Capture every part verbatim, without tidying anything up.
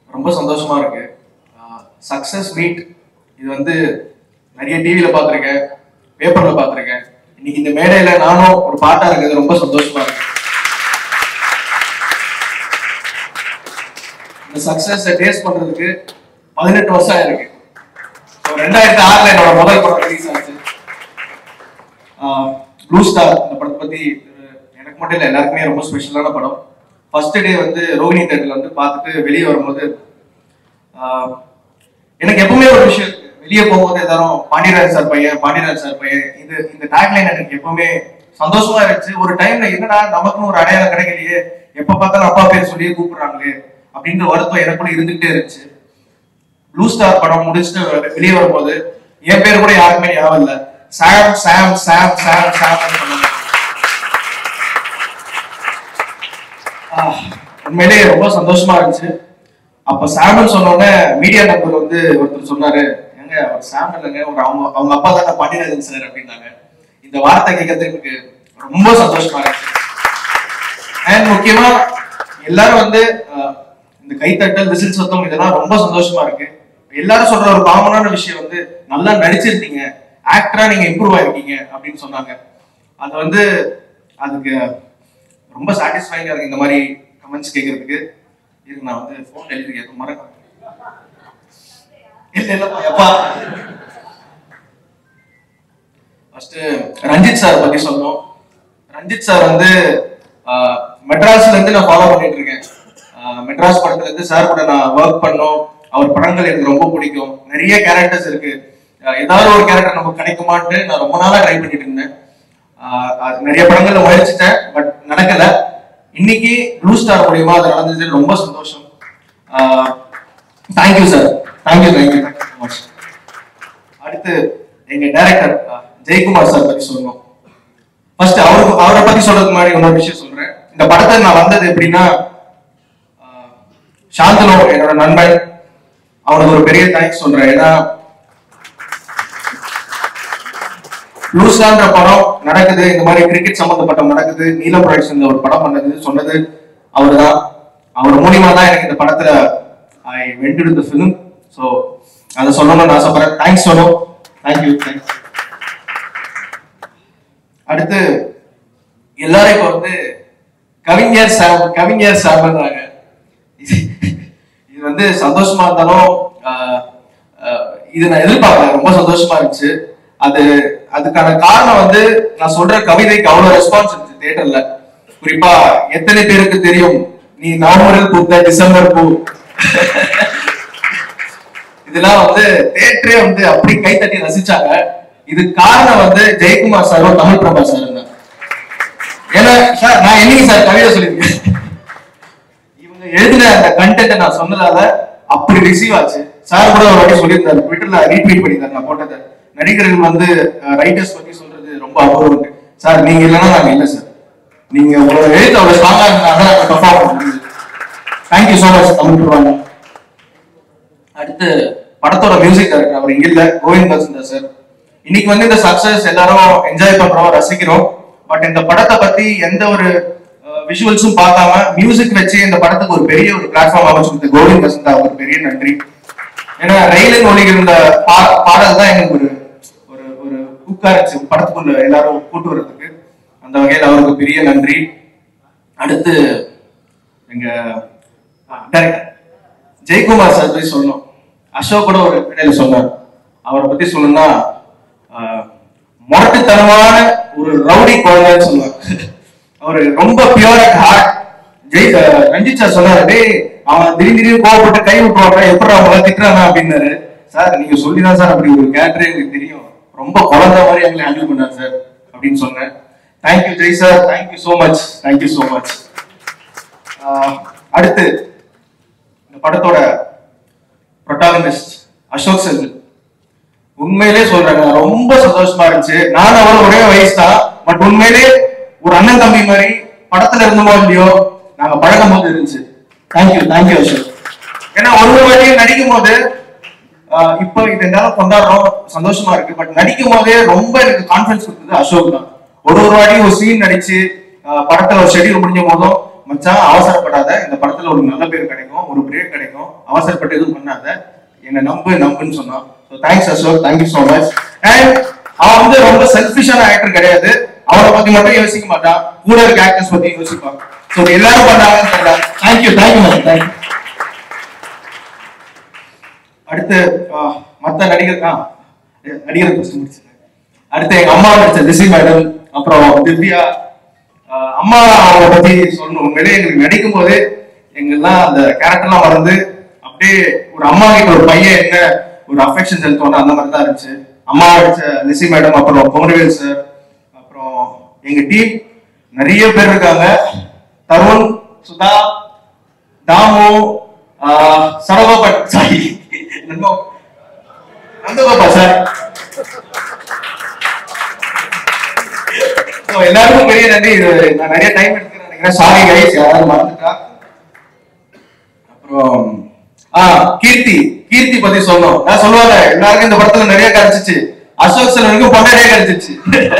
ரொம்ப சந்தோஷமா இருக்கு. சக்சஸ் மீட் இது வந்து நிறைய டிவியில பார்த்துருக்கேன், பேப்பர்ல பார்த்துருக்கேன். இன்னைக்கு இந்த மேடையில நானும் ஒரு பாட்டா இருக்கிறது ரொம்ப சந்தோஷமா இருக்கு. இந்த சக்சஸ் டேஸ்ட் பண்றதுக்கு பதினெட்டு வருஷம் ஆயிருக்கு. ரெண்டாயிரத்தி ஆறுல என்னோட முதல் படம் ரிலீஸ் ஆச்சு, ப்ளூ ஸ்டார். இந்த படத்தை பத்தி எனக்கு மட்டும் இல்லை, எல்லாருக்குமே ரொம்ப ஸ்பெஷலான படம். ஃபர்ஸ்ட் டே வந்து ரோஹிணி தேட்டர்ல வந்து பார்த்துட்டு வெளியே வரும்போது எனக்கு எப்பவுமே ஒரு விஷயம் இருக்கு. வெளியே போகும்போது எல்லாரும் பாண்டியராஜ் சார் பையன், பாண்டியராஜ் சார் பையன், இது இந்த டேக்லைன் எனக்கு எப்பவுமே சந்தோஷமா இருந்துச்சு. ஒரு டைம்ல என்னடா நமக்குன்னு ஒரு அடையாளம் கிடைக்கலையே, எப்ப பார்த்தாலும் அப்பா பேர் சொல்லியே கூப்பிடுறாங்களே அப்படின்ற வருத்தம் எனக்குள்ள இருந்துகிட்டே இருந்துச்சு. ப்ளூ ஸ்டார் படம் முடிச்சுட்டு வெளியே வரும்போது என் பேர் கூட யாருக்குமே ஞாபகம் இல்லை. சாம் சாம் சாம் சாம் சாம் உண்மையிலேயே ரொம்ப சந்தோஷமா இருந்துச்சு. அப்ப சாம்னு சொன்னோடனே மீடியா நம்பர் வந்து ஒருத்தர் சொன்னாரு, எங்க அவர் சாம் இல்லைங்க, ஒரு அவங்க அவங்க அப்பா தான் பாண்டியராஜன் சார் அப்படின்னாங்க. இந்த வார்த்தை கேட்கறதுக்கு எனக்கு ரொம்ப சந்தோஷமா இருந்துச்சு. அண்ட் முக்கியமா எல்லாரும் வந்து இந்த கைத்தட்டல், விசில் சத்தம் இதெல்லாம் ரொம்ப சந்தோஷமா இருக்கு. எல்லாரும் சொல்ற ஒரு காமனான விஷயம் வந்து நல்லா நடிச்சிருக்கீங்க, ஆக்டரா நீங்க இம்ப்ரூவ் ஆயிருக்கீங்க அப்படின்னு சொன்னாங்க. அது வந்து அதுக்கு ரொம்ப சாட்டிஸ்ஃபைங்கா இருக்கு இந்த மாதிரி கமெண்ட்ஸ் கேட்கறதுக்கு. இருக்கு நான் வந்து போன் எழுதிருக்கேன் மறக்க இல்ல இல்லப்பா எப்பா. ஃபர்ஸ்ட் ரஞ்சித் சார் பத்தி சொல்லணும். ரஞ்சித் சார் வந்து மெட்ராஸ்ல இருந்து நான் ஃபாலோ பண்ணிட்டு இருக்கேன். மெட்ராஸ் படத்துல இருந்து சார் கூட நான் ஒர்க் பண்ணோம். அவர் படங்கள் எனக்கு ரொம்ப பிடிக்கும். நிறைய கேரக்டர்ஸ் இருக்கு, ஏதாவது ஒரு கேரக்டர் நமக்கு கிடைக்குமான்னு நான் ரொம்ப நாளா ட்ரை பண்ணிட்டு இருந்தேன். நிறைய படங்கள்ல முயற்சிட்டேன், பட் நடக்கல. இன்னைக்கு ப்ளூ ஸ்டார் மூலியமா அது நடந்தது, ரொம்ப சந்தோஷம். Thank you sir, thank you thank you thank you so much. அடுத்து எங்க டைரக்டர் ஜெயக்குமார் சார் பத்தி சொல்லணும். ஃபர்ஸ்ட் அவருக்கு அவரை பத்தி சொல்றதுக்கு முன்னாடி இன்னொரு விஷயம் சொல்றேன். இந்த படத்தை நான் வந்தது எப்படின்னா, சாந்தனோ என்னோட நண்பன், அவனுக்கு ஒரு பெரிய தேங்க்ஸ் சொல்றேன். ஏன்னா லூஸ்டான்ற படம் நடக்குது, இந்த மாதிரி கிரிக்கெட் சம்பந்தப்பட்ட நடக்குது, நீலம் ப்ரொடக்ஷன்ல ஒரு படம் பண்ணது சொன்னது அவரு தான். அவர் மூலியமா தான் எனக்கு இந்த படத்துல I went to the film. So அதை சொல்லணும்னு ஆசைப்படுறேன். தேங்க்ஸ் சொல்லணும். Thank you thanks. அடுத்து எல்லாரும் இப்ப வந்து கவிஞர் சாம் கவிஞர் சாம்ன்றாங்க. இது வந்து சந்தோஷமா இருந்தாலும் இது நான் எதிர்பார்க்கல, ரொம்ப சந்தோஷமா இருந்துச்சு. அது அதுக்கான காரணம் வந்து நான் சொல்ற கவிதைக்கு அவ்வளவு ரெஸ்பான்ஸ் இருந்துச்சு தியேட்டர்ல. குறிப்பா எத்தனை பேருக்கு தெரியும் நீ நவம்பரில் பூத்த டிசம்பர் பூ, இதெல்லாம் வந்து தியேட்டரே வந்து அப்படி கைத்தட்டி ரசிச்சாங்க. இது காரணம் வந்து ஜெயக்குமார் சாரும் தமிழ் பிரபா சார் தான். ஏன்னா சார் நான் என்னைக்கு சார் கவிதை சொல்லியிருக்கேன், இவங்க எழுதின அந்த கண்டென்ட் நான் சொன்னதால அப்படி ரிசீவ் ஆச்சு. சார் கூட ஒரு வாட்டி சொல்லியிருந்தாரு, ட்விட்டர்ல ரீட்வீட் பண்ணியிருந்தாரு நான் போட்டதை. நடிகர்கள் வந்து ரைட்டர்ஸ் பத்தி சொல்றது ரொம்ப அபூர்வம் சார், நீங்க இல்லைன்னா நாங்க இல்லை சார். நீங்க உங்களோட எழுத்து அவ்வளவு ஸ்ட்ராங்கா இருந்தாங்க நாங்க பெர்ஃபார்ம் பண்ண முடியுது. Thank you so much Tamil Prabha. அடுத்து படத்தோட மியூசிக் டைரக்டர் அவர் இங்க இல்ல, கோவிந்த் வசந்தா சார். இன்னைக்கு வந்து இந்த சக்சஸ் எல்லாரும் என்ஜாய் பண்றோம், ரசிக்கிறோம். பட் இந்த படத்தை பத்தி எந்த ஒரு விஷுவல்ஸும் பார்க்காம மியூசிக் வச்சு இந்த படத்துக்கு ஒரு பெரிய ஒரு பிளாட்ஃபார்ம் அமைச்சு கொடுத்த கோவிந்த் வசந்தா ஒரு பெரிய நன்றி. ஏன்னா ரயிலின் ஒளிகள் இந்த பாடல் தான் எங்களுக்கு ஒரு ஒரு ஒரு ஹூக்கா இருந்துச்சு படத்துக்குள்ள எல்லாரும் கூட்டு வர்றதுக்கு. அந்த வகையில் அவருக்கு பெரிய நன்றி. அடுத்து எங்க டைரக்டர் ஜெயக்குமார் சார் பத்தி சொல்லணும். அசோக் கூட ஒரு இடையில சொன்னார். அவரை பத்தி சொல்லணும்னா முரட்டுத்தனமான ஒரு ரவுடி குழந்தைன்னு சொல்லுவார். அவரு ரொம்ப pure and heart. Jai Ranjith sir சொன்னாரு, டேய் அவன் திடீர் திடீர்னு கோவப்பட்டு கை விட்டுவாங்க, எப்படி அவங்கள திட்டுறாங்க அப்படின்னாரு. சார் நீங்க சொல்லிதான் சார் அப்படி ஒரு கேரக்டரே எனக்கு தெரியும், ரொம்ப குழந்தை மாதிரி எங்களை ஹேண்டில் பண்ணார் சார் அப்படின்னு சொன்னேன். Thank you Jai sir, thank you so much, thank you so much. அடுத்து இந்த படத்தோட ப்ரொட்டாகனிஸ்ட் அசோக் செந்தில். உண்மையிலே சொல்றாங்க, ரொம்ப சந்தோஷமா இருந்துச்சு. நானும் அவரும் ஒரே வயசு தான், பட் உண்மையிலே ஒரு அண்ணன் தம்பி மாதிரி படத்துல இருந்தோமோ இல்லையோ நாங்க பழகும் போது இருந்துச்சு. Thank you thank you Ashok. ஏன்னா ஒரு வாட்டியும் நடிக்கும் போது இப்போ இது என்னால கொண்டாடுறோம், சந்தோஷமா இருக்கு. பட் நடிக்கும் போதே ரொம்ப எனக்கு கான்பிடன்ஸ் கொடுத்தது அசோக் தான். ஒரு ஒரு வாட்டியும் ஒரு சீன் நடிச்சு படத்துல ஒரு ஷெட்யூல் முடிஞ்ச போதும் மச்சான் அவசரப்படாத, இந்த படத்துல ஒரு நல்ல பேர் கிடைக்கும், ஒரு பிரேக் கிடைக்கும், அவசரப்பட்டு எதுவும் பண்ணாத, என்ன நம்பு நம்புன்னு சொன்னான். So thanks Ashok, thank you so much. And அவன் வந்து ரொம்ப செல்ஃபிஷான ஆக்டர் கிடையாது, அவனை பத்தி மட்டும் யோசிக்க மாட்டான், கூட இருக்க ஆக்டர்ஸ் பத்தி யோசிப்பான். ஸோ எல்லாரும் பண்ணாங்கன்னு சொல்றாங்க. Thank you thank you ma'am, thank you. அடுத்து மற்ற நடிகர் தான் நடிகர் முடிச்சு அடுத்து எங்க அம்மா நடிச்ச லிசி மேடம், அப்புறம் திவ்யா. அம்மா அவங்கள பத்தி சொல்லணும். உண்மையிலே எங்களுக்கு நடிக்கும் போது எங்கெல்லாம் அந்த கேரக்டர்லாம் மறந்து அப்படியே ஒரு அம்மா கிட்ட ஒரு பையன் என்ன ஒரு அஃபெக்ஷன் செலுத்தோன்னு அந்த மாதிரி தான் இருந்துச்சு. அம்மா நடிச்ச லிசி மேடம், அப்புறம் பொங்கவேல் சார், அப்புறம் எங்க டீம் நிறைய பேர் இருக்காங்க. தருண், சுதா, தாமு, சரகோபன், சாரி நந்தகோபால் சார், எல்லாருக்கும் பெரிய நன்றி. இது நான் நிறைய டைம் எடுத்துக்கிறேன் நினைக்கிறேன். சாரி கைஸ், யாராவது மறந்துட்டா. அப்புறம் ஆஹ் கீர்த்தி கீர்த்தி பத்தி சொன்னோம். நான் சொல்லுவாங்க எல்லாருக்கும் இந்த படத்துல நிறைய கிடைச்சிச்சு, அசோக் செல்வனுக்கும் பொண்டாட்டியே கிடைச்சிச்சு.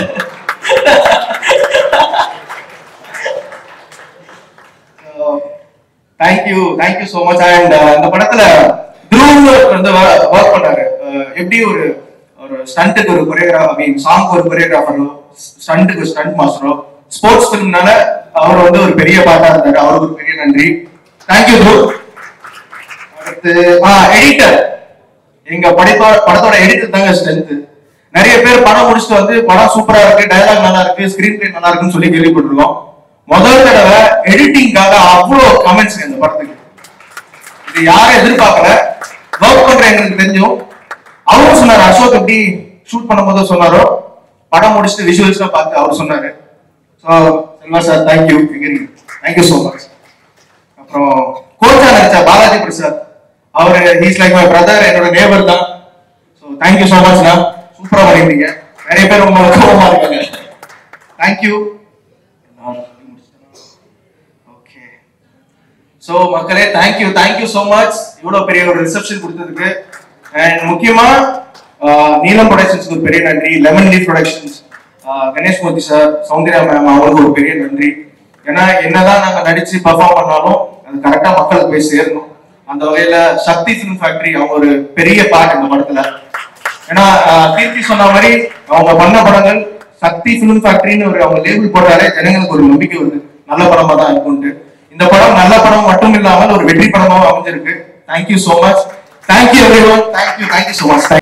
Thank you thank you so much. And இந்த படத்துல துருவ் வந்து ஒர்க் பண்ணாரு. எப்படி ஒரு ஒரு ஸ்டண்ட்டுக்கு ஒரு கொரியோகிராஃபர், ஐ மீன் சாங்க்கு ஒரு கொரியோகிராஃபரோ, ஸ்டண்ட்டுக்கு ஒரு ஸ்டண்ட் மாஸ்டரோ, ஸ்போர்ட்ஸ் ஃபிலிம்னால அவர் வந்து ஒரு பெரிய பாட்டா இருந்தாரு. அவருக்கு ஒரு பெரிய நன்றி. தேங்க்யூ துருவ். அடுத்து எடிட்டர், எங்க படத்தோட படத்தோட எடிட்டர் தாங்க ஸ்ட்ரென்த். நிறைய பேர் படம் முடிச்சுட்டு வந்து படம் சூப்பரா இருக்கு, டயலாக் நல்லா இருக்கு, ஸ்கிரீன் பிளே நல்லா இருக்குன்னு சொல்லி கேள்விப்பட்டிருக்கோம். முதல் தடவை எடிட்டிங்காக அவ்வளோ கமெண்ட்ஸ் இந்த படத்துக்கு. இது யாரும் எதிர்பார்க்கல. ஒர்க் பண்ற எங்களுக்கு தெரிஞ்சோம். அவரும் சொன்னாரு, அசோக் எப்படி ஷூட் பண்ணும்போது சொன்னாரோ, படம் முடிச்சுட்டு விஷுவல்ஸ்லாம் பார்த்து அவர் சொன்னாரு. So Selva sir thank you, thank you so much. அப்புறம் கோச்சா நடிச்சா பாலாஜி பிரசாத், அவர் ஹீஸ் லைக் மை பிரதர், என்னோட நேபர் தான். ஸோ தேங்க்யூ ஸோ மச்ண்ணா, சூப்பரா பண்ணிருந்தீங்க. நிறைய பேர் உங்களுக்கு கோபமா இருக்காங்க. தேங்க்யூ. ஓகே, ஸோ மக்களே தேங்க்யூ தேங்க்யூ ஸோ மச் இவ்வளோ பெரிய ஒரு ரிசப்ஷன் கொடுத்ததுக்கு. அண்ட் முக்கியமா நீலம் ப்ரொடக்ஷன்ஸ்க்கு ஒரு பெரிய நன்றி, lemon leaf productions, Ganesh Murthy sir, Soundarya ma'am, அவங்களுக்கு ஒரு பெரிய நன்றி. ஏன்னா என்னதான் நாங்க நடிச்சு பர்ஃபார்ம் பண்ணாலும் அது கரெக்டா மக்களுக்கு போய் சேரணும். அந்த வகையில சக்தி ஃபிலிம் ஃபேக்டரி அவங்க ஒரு பெரிய பார்ட் இந்த படத்துல. ஏன்னா கீர்த்தி சொன்ன மாதிரி அவங்க பண்ண படங்கள் சக்தி ஃபிலிம் ஃபேக்டரின்னு ஒரு அவங்க லேபிள் போட்டாலே ஜனங்களுக்கு ஒரு நம்பிக்கை வருது, நல்ல படமா தான் இருக்கும்ட்டு. இந்த படம் நல்ல படம் மட்டும் இல்லாமல் ஒரு வெற்றி படமாவும் அமைஞ்சிருக்கு. Thank you so much. Thank you everyone. Thank you thank you so much.